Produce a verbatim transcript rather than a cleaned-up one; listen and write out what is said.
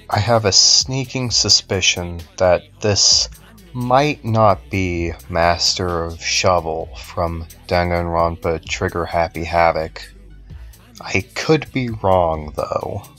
I have a sneaking suspicion that this might not be Master of Shovel from Danganronpa Trigger Happy Havoc. I could be wrong, though.